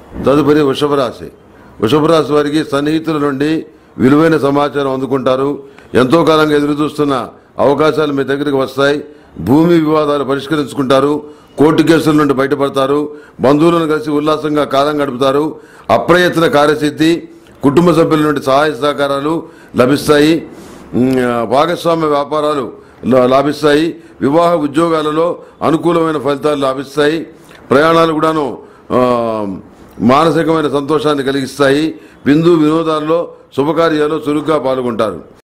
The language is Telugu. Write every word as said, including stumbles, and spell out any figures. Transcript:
తదుపరి వృషభ రాశి. వృషభ రాశి వారికి సన్నిహితుల నుండి విలువైన సమాచారం అందుకుంటారు. ఎంతో కాలంగా ఎదురుచూస్తున్న అవకాశాలు మీ దగ్గరికి వస్తాయి. భూమి వివాదాలు పరిష్కరించుకుంటారు. కోర్టు కేసుల నుండి బయటపడతారు. బంధువులను కలిసి ఉల్లాసంగా కాలం గడుపుతారు. అప్రయత్న కార్యసిద్ధి, కుటుంబ సభ్యుల నుండి సహాయ సహకారాలు లభిస్తాయి. భాగస్వామ్య వ్యాపారాలు లాభిస్తాయి. వివాహ ఉద్యోగాలలో అనుకూలమైన ఫలితాలు లాభిస్తాయి. ప్రయాణాలు కూడాను మానసికమైన సంతోషాన్ని కలిగిస్తాయి. విందు వినోదాల్లో శుభకార్యాల్లో చురుగ్గా పాల్గొంటారు.